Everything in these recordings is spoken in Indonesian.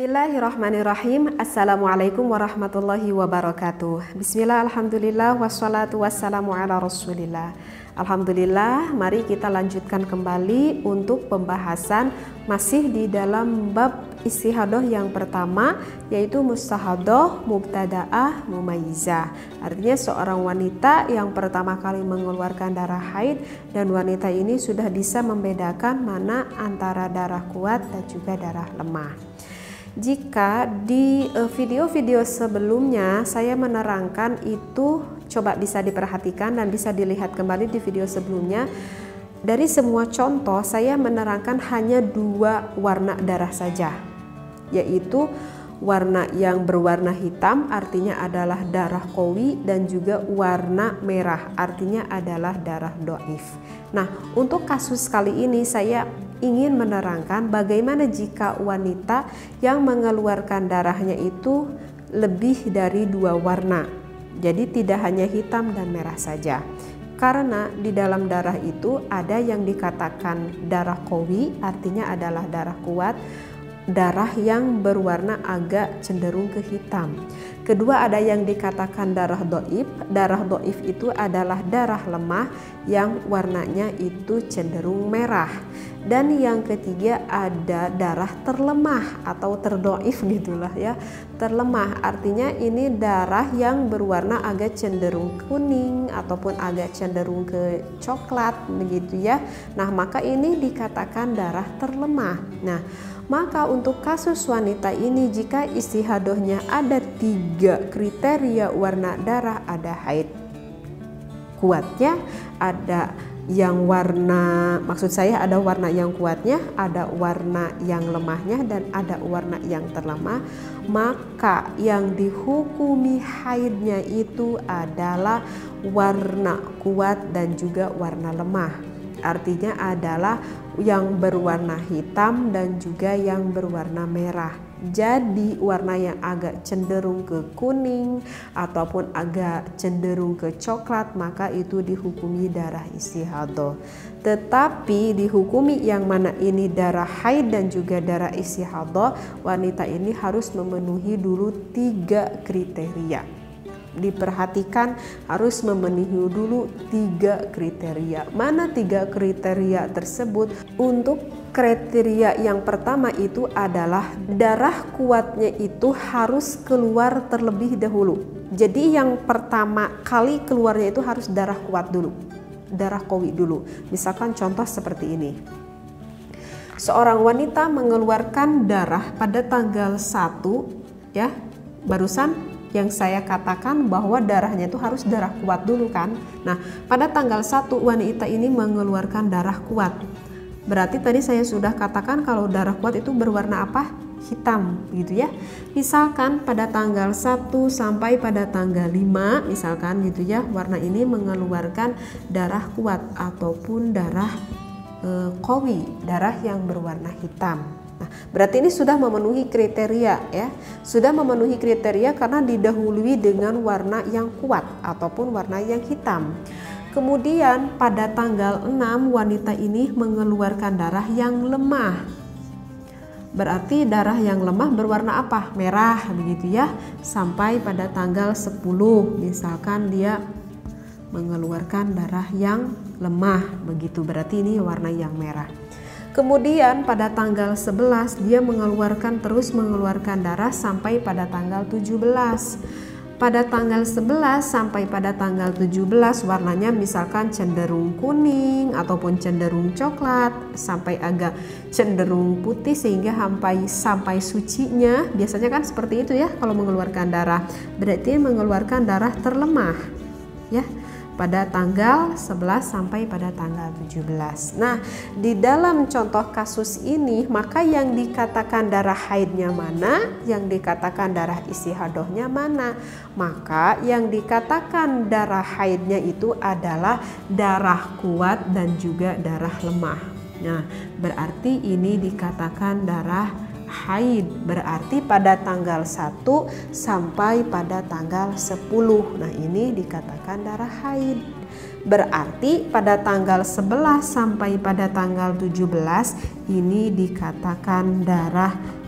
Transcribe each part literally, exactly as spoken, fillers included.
Bismillahirrahmanirrahim. Assalamualaikum warahmatullahi wabarakatuh. Bismillah, alhamdulillah, wassalatu wassalamu ala rasulillah. Alhamdulillah, mari kita lanjutkan kembali untuk pembahasan masih di dalam bab istihadah yang pertama, yaitu mustahadah mubtada'ah mumayyizah. Artinya seorang wanita yang pertama kali mengeluarkan darah haid, dan wanita ini sudah bisa membedakan mana antara darah kuat dan juga darah lemah. Jika di video-video sebelumnya saya menerangkan itu, coba bisa diperhatikan dan bisa dilihat kembali di video sebelumnya. Dari semua contoh saya menerangkan hanya dua warna darah saja, yaitu warna yang berwarna hitam artinya adalah darah qawi, dan juga warna merah artinya adalah darah dhaif. Nah, untuk kasus kali ini saya ingin menerangkan bagaimana jika wanita yang mengeluarkan darahnya itu lebih dari dua warna. Jadi tidak hanya hitam dan merah saja. Karena di dalam darah itu ada yang dikatakan darah qawi, artinya adalah darah kuat, darah yang berwarna agak cenderung ke hitam. Kedua, ada yang dikatakan darah dhaif. Darah dhaif itu adalah darah lemah yang warnanya itu cenderung merah. Dan yang ketiga ada darah terlemah atau terdhaif gitulah ya. Terlemah artinya ini darah yang berwarna agak cenderung kuning ataupun agak cenderung ke coklat begitu ya. Nah, maka ini dikatakan darah terlemah. Nah, maka untuk kasus wanita ini jika istihadahnya ada tiga kriteria warna darah, ada haid kuatnya, ada yang warna, maksud saya ada warna yang kuatnya, ada warna yang lemahnya, dan ada warna yang terlemah, maka yang dihukumi haidnya itu adalah warna kuat dan juga warna lemah. Artinya adalah yang berwarna hitam dan juga yang berwarna merah. Jadi warna yang agak cenderung ke kuning ataupun agak cenderung ke coklat, maka itu dihukumi darah istihadah. Tetapi dihukumi yang mana ini darah haid dan juga darah istihadah, wanita ini harus memenuhi dulu tiga kriteria. Diperhatikan harus memenuhi dulu tiga kriteria. Mana tiga kriteria tersebut? Untuk kriteria yang pertama itu adalah darah kuatnya itu harus keluar terlebih dahulu. Jadi yang pertama kali keluarnya itu harus darah kuat dulu, darah qawi dulu. Misalkan contoh seperti ini. Seorang wanita mengeluarkan darah pada tanggal satu ya, barusan yang saya katakan bahwa darahnya itu harus darah kuat dulu kan. Nah, pada tanggal satu wanita ini mengeluarkan darah kuat. Berarti tadi saya sudah katakan kalau darah kuat itu berwarna apa? Hitam gitu ya. Misalkan pada tanggal satu sampai pada tanggal lima misalkan gitu ya, warna ini mengeluarkan darah kuat ataupun darah e, qawi, darah yang berwarna hitam. Nah, berarti ini sudah memenuhi kriteria ya. Sudah memenuhi kriteria karena didahului dengan warna yang kuat ataupun warna yang hitam. Kemudian pada tanggal enam wanita ini mengeluarkan darah yang lemah. Berarti darah yang lemah berwarna apa? Merah begitu ya. Sampai pada tanggal sepuluh misalkan dia mengeluarkan darah yang lemah begitu. Berarti ini warna yang merah. Kemudian pada tanggal sebelas dia mengeluarkan terus mengeluarkan darah sampai pada tanggal tujuh belas. Pada tanggal sebelas sampai pada tanggal tujuh belas warnanya misalkan cenderung kuning ataupun cenderung coklat sampai agak cenderung putih sehingga sampai sampai sucinya. Biasanya kan seperti itu ya kalau mengeluarkan darah. Berarti mengeluarkan darah terlemah ya. Pada tanggal sebelas sampai pada tanggal tujuh belas. Nah, di dalam contoh kasus ini maka yang dikatakan darah haidnya mana, yang dikatakan darah istihadahnya mana? Maka yang dikatakan darah haidnya itu adalah darah kuat dan juga darah lemah. Nah, berarti ini dikatakan darah haid, berarti pada tanggal satu sampai pada tanggal sepuluh. Nah, ini dikatakan darah haid. Berarti pada tanggal sebelas sampai pada tanggal tujuh belas ini dikatakan darah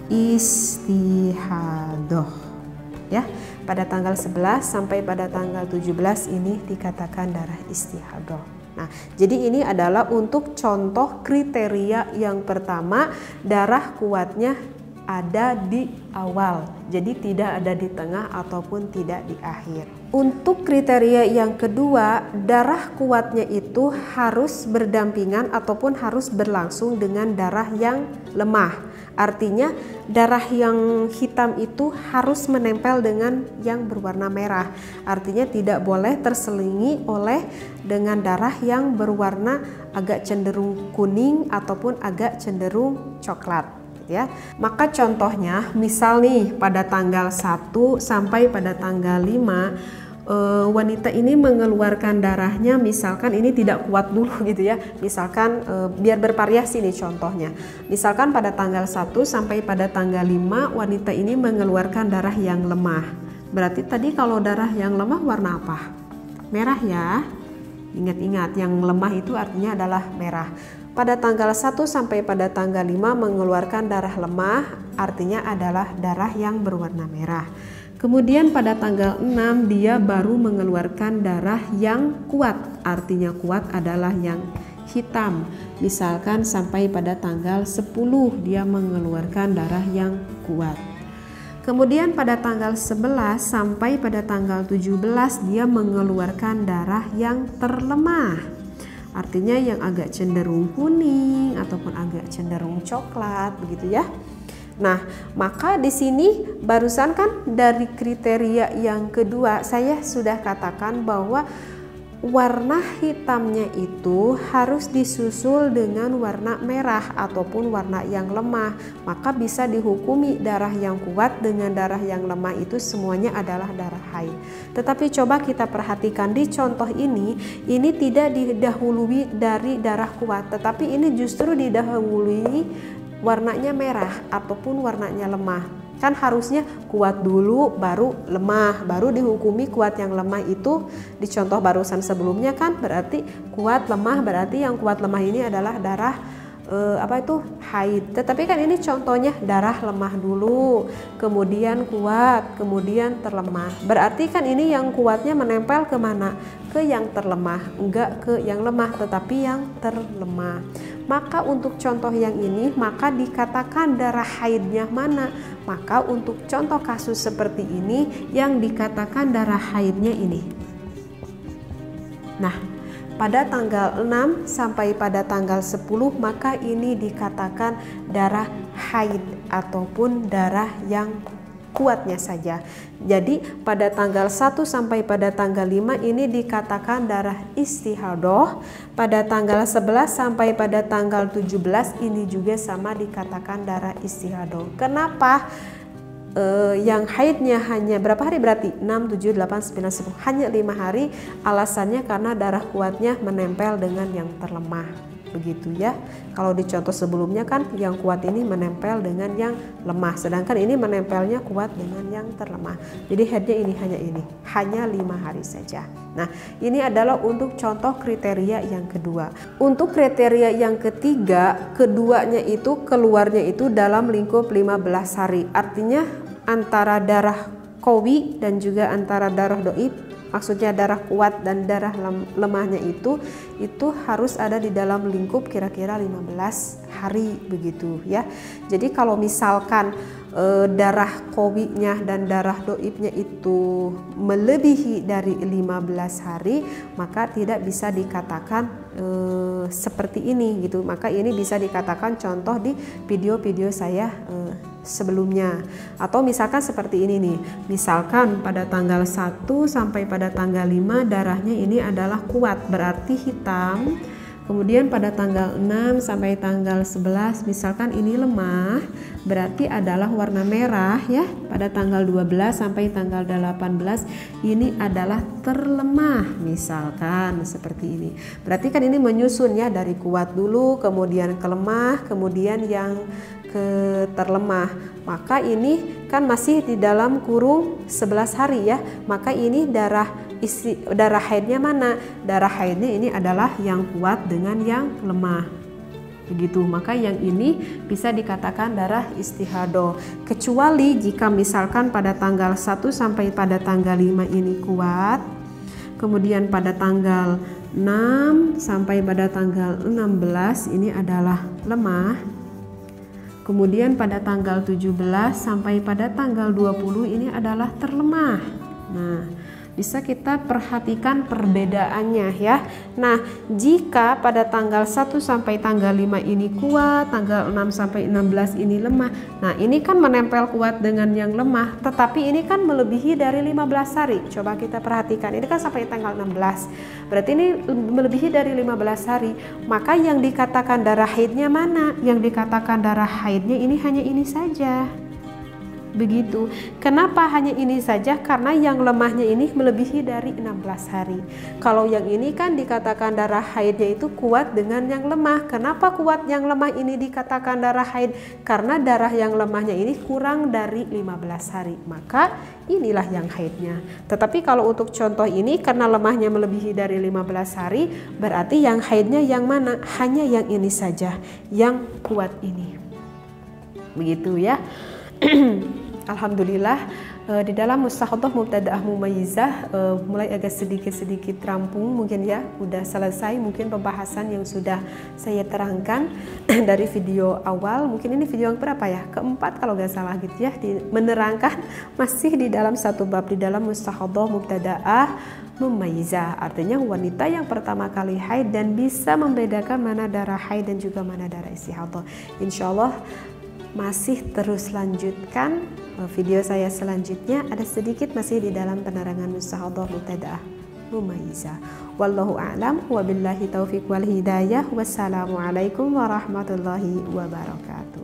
istihadah. Ya, pada tanggal sebelas sampai pada tanggal tujuh belas ini dikatakan darah istihadah. Nah, jadi ini adalah untuk contoh kriteria yang pertama, darah kuatnya ada di awal, jadi tidak ada di tengah ataupun tidak di akhir. Untuk kriteria yang kedua, darah kuatnya itu harus berdampingan ataupun harus berlangsung dengan darah yang lemah. Artinya darah yang hitam itu harus menempel dengan yang berwarna merah. Artinya tidak boleh terselingi oleh dengan darah yang berwarna agak cenderung kuning ataupun agak cenderung coklat. Ya, maka contohnya misal nih pada tanggal satu sampai pada tanggal lima e, wanita ini mengeluarkan darahnya, misalkan ini tidak kuat dulu gitu ya, misalkan e, biar bervariasi nih contohnya, misalkan pada tanggal satu sampai pada tanggal lima wanita ini mengeluarkan darah yang lemah. Berarti tadi kalau darah yang lemah warna apa? Merah ya, ingat-ingat yang lemah itu artinya adalah merah. Pada tanggal satu sampai pada tanggal lima mengeluarkan darah lemah, artinya adalah darah yang berwarna merah. Kemudian pada tanggal enam dia baru mengeluarkan darah yang kuat, artinya kuat adalah yang hitam. Misalkan sampai pada tanggal sepuluh dia mengeluarkan darah yang kuat. Kemudian pada tanggal sebelas sampai pada tanggal tujuh belas dia mengeluarkan darah yang terlemah. Artinya yang agak cenderung kuning ataupun agak cenderung coklat begitu ya. Nah, maka di sini barusan kan dari kriteria yang kedua saya sudah katakan bahwa warna hitamnya itu harus disusul dengan warna merah ataupun warna yang lemah. Maka bisa dihukumi darah yang kuat dengan darah yang lemah itu semuanya adalah darah haid. Tetapi coba kita perhatikan di contoh ini, ini tidak didahului dari darah kuat, tetapi ini justru didahului warnanya merah ataupun warnanya lemah. Kan harusnya kuat dulu baru lemah, baru dihukumi kuat. Yang lemah itu di contoh barusan sebelumnya kan berarti kuat lemah, berarti yang kuat lemah ini adalah darah eh, apa itu haid. Tetapi kan ini contohnya darah lemah dulu, kemudian kuat, kemudian terlemah. Berarti kan ini yang kuatnya menempel kemana? Ke yang terlemah, enggak ke yang lemah tetapi yang terlemah. Maka untuk contoh yang ini maka dikatakan darah haidnya mana? Maka untuk contoh kasus seperti ini yang dikatakan darah haidnya ini. Nah, pada tanggal enam sampai pada tanggal sepuluh maka ini dikatakan darah haid ataupun darah yang kuatnya saja. Jadi pada tanggal satu sampai pada tanggal lima ini dikatakan darah istihadah. Pada tanggal sebelas sampai pada tanggal tujuh belas ini juga sama dikatakan darah istihadah. Kenapa? Eh, yang haidnya hanya berapa hari berarti? enam, tujuh, delapan, sembilan, sepuluh. Hanya lima hari. Alasannya karena darah kuatnya menempel dengan yang terlemah. Begitu ya. Kalau di contoh sebelumnya kan yang kuat ini menempel dengan yang lemah, sedangkan ini menempelnya kuat dengan yang terlemah. Jadi headnya ini hanya ini, hanya lima hari saja. Nah, ini adalah untuk contoh kriteria yang kedua. Untuk kriteria yang ketiga, keduanya itu keluarnya itu dalam lingkup lima belas hari. Artinya antara darah qawi dan juga antara darah doib, maksudnya darah kuat dan darah lemahnya itu itu harus ada di dalam lingkup kira-kira lima belas hari begitu ya. Jadi kalau misalkan e, darah qawinya dan darah doibnya itu melebihi dari lima belas hari, maka tidak bisa dikatakan e, seperti ini gitu. Maka ini bisa dikatakan contoh di video-video saya e, sebelumnya. Atau misalkan seperti ini nih, misalkan pada tanggal satu sampai pada tanggal lima darahnya ini adalah kuat, berarti hitam. Kemudian pada tanggal enam sampai tanggal sebelas misalkan ini lemah, berarti adalah warna merah ya. Pada tanggal dua belas sampai tanggal delapan belas ini adalah terlemah, misalkan seperti ini. Berarti kan ini menyusun ya, dari kuat dulu, kemudian ke lemah, kemudian yang ke terlemah. Maka ini kan masih di dalam kurung sebelas hari ya. Maka ini darah isi darah haidnya mana? Darah haidnya ini adalah yang kuat dengan yang lemah. begitu. Maka yang ini bisa dikatakan darah istihadah, kecuali jika misalkan pada tanggal satu sampai pada tanggal lima ini kuat, kemudian pada tanggal enam sampai pada tanggal enam belas ini adalah lemah, kemudian pada tanggal tujuh belas sampai pada tanggal dua puluh ini adalah terlemah. Nah, bisa kita perhatikan perbedaannya ya. Nah, jika pada tanggal satu sampai tanggal lima ini kuat, tanggal enam sampai enam belas ini lemah. Nah, ini kan menempel kuat dengan yang lemah, tetapi ini kan melebihi dari lima belas hari. Coba kita perhatikan, ini kan sampai tanggal enam belas. Berarti ini melebihi dari lima belas hari. Maka yang dikatakan darah haidnya mana? Yang dikatakan darah haidnya ini hanya ini saja. Begitu. Kenapa hanya ini saja? Karena yang lemahnya ini melebihi dari enam belas hari. Kalau yang ini kan dikatakan darah haidnya itu kuat dengan yang lemah. Kenapa kuat yang lemah ini dikatakan darah haid? Karena darah yang lemahnya ini kurang dari lima belas hari. Maka inilah yang haidnya. Tetapi kalau untuk contoh ini karena lemahnya melebihi dari lima belas hari, berarti yang haidnya yang mana? Hanya yang ini saja, yang kuat ini. Begitu ya. Alhamdulillah e, di dalam Mustahadhah Mubtada'ah Mumayyizah e, mulai agak sedikit-sedikit rampung mungkin ya, udah selesai mungkin pembahasan yang sudah saya terangkan dari video awal. Mungkin ini video yang berapa ya? Keempat kalau nggak salah gitu ya, di, menerangkan masih di dalam satu bab di dalam Mustahadhah Mubtada'ah Mumayyizah, artinya wanita yang pertama kali haid dan bisa membedakan mana darah haid dan juga mana darah istihadah. Insyaallah masih terus lanjutkan video saya selanjutnya, ada sedikit masih di dalam penerangan Mustahadhah Mubtada'ah Mumayyizah. Wallahu a'lam wa billahi taufiq wal hidayah. Wassalamualaikum warahmatullahi wabarakatuh.